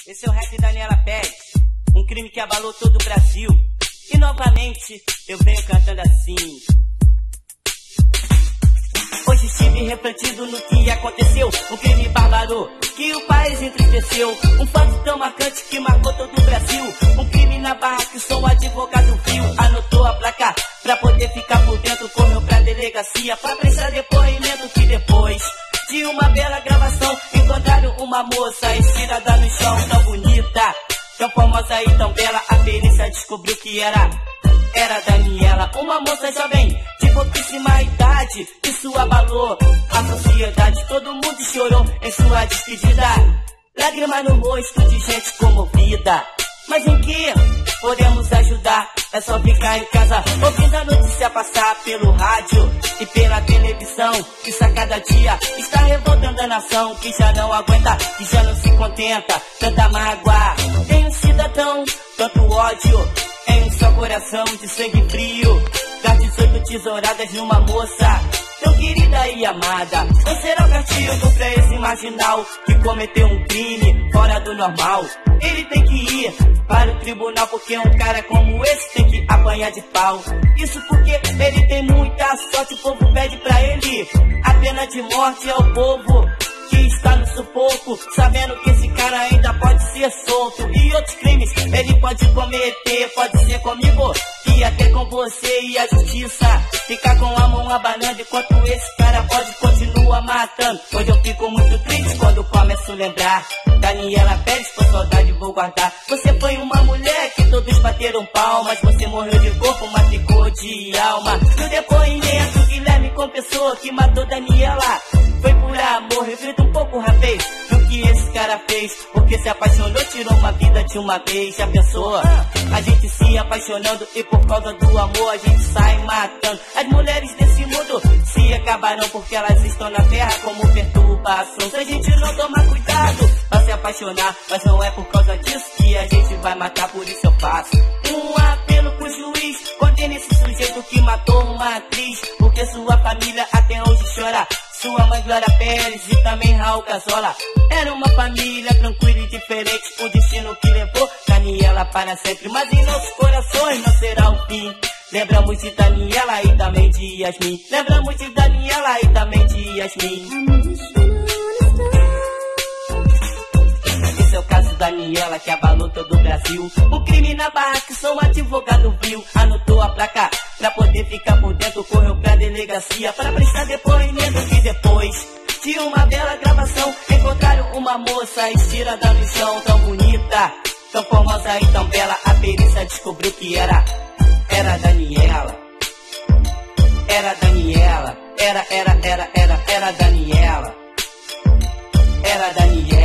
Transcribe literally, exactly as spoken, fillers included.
Esse é o rap Daniela Pérez, um crime que abalou todo o Brasil. E novamente eu venho cantando assim. Hoje estive refletindo no que aconteceu, um crime bárbaro que o país entristeceu, um fato tão marcante que marcou todo o Brasil. Um crime na barra que só um advogado viu, anotou a placa pra poder ficar por dentro, correu pra delegacia pra prestar depoimento. Que depois de uma bela gravação encontraram uma moça estirada no chão, tão bonita, tão famosa e tão bela. A perícia descobriu que era Era Daniela, uma moça jovem de pouquíssima idade. Isso abalou a sociedade, todo mundo chorou em sua despedida. Lágrima no rosto de gente comovida. Mas em que podemos ajudar? É só ficar em casa ouvindo a notícia passar pelo rádio e pela televisão. Isso a cada dia está revoltando a nação, que já não aguenta, que já não se contenta. Tanta mágoa tem um cidadão, tanto ódio em um só coração de sangue frio. Dar dezoito tesouradas numa moça tão querida e amada. Não será o castigo pra esse marginal que cometeu um crime fora do normal. Ele tem que ir para o tribunal, porque um cara como esse tem que apanhar de pau. Isso porque ele tem muita sorte, o povo pede pra ele a pena de morte. É o povo que está no sufoco, sabendo que esse cara ainda pode ser solto. E outros crimes ele pode cometer, pode ser comigo e até com você. E a justiça fica com a mão abanando, enquanto esse cara pode continuar matando. Hoje eu fico muito triste quando começo a lembrar Daniela Pérez, por saudade vou guardar. Você foi uma mulher que todos bateram palmas, você morreu de corpo, mas ficou de alma. No depoimento Guilherme confessou que matou Daniela foi por amor, reflita um pouco, rapaz, do que esse cara fez, porque se apaixonou, tirou uma vida de uma vez. Já pensou? A gente se apaixonando e por causa do amor a gente sai matando. As mulheres desse mundo se acabarão porque elas estão na terra como perturbação. Se a gente não tomar cuidado pra se apaixonar, mas não é por causa disso que a gente vai matar, por isso eu faço um apelo pro juiz, condene esse sujeito que matou uma atriz, porque sua família até hoje chora. Sua mãe Glória Pérez e também Raul Casola era uma família tranquila e diferente, um destino que levou Daniela para sempre. Mas em nossos corações não será o fim. Lembramos de Daniela e também de Yasmin. Lembramos de Daniela e também de Yasmin. Esse é o caso Daniela que abalou todo o Brasil. O crime na barra que só um advogado viu, anotou a placa pra poder ficar por dentro, correu pra delegacia para prestar depoimento. Que depois de uma bela gravação encontraram uma moça estirada no chão, tão bonita, tão famosa e tão bela. A perícia descobriu que era Era Daniela. Era Daniela. Era, era, era, era, era Daniela. Era Daniela.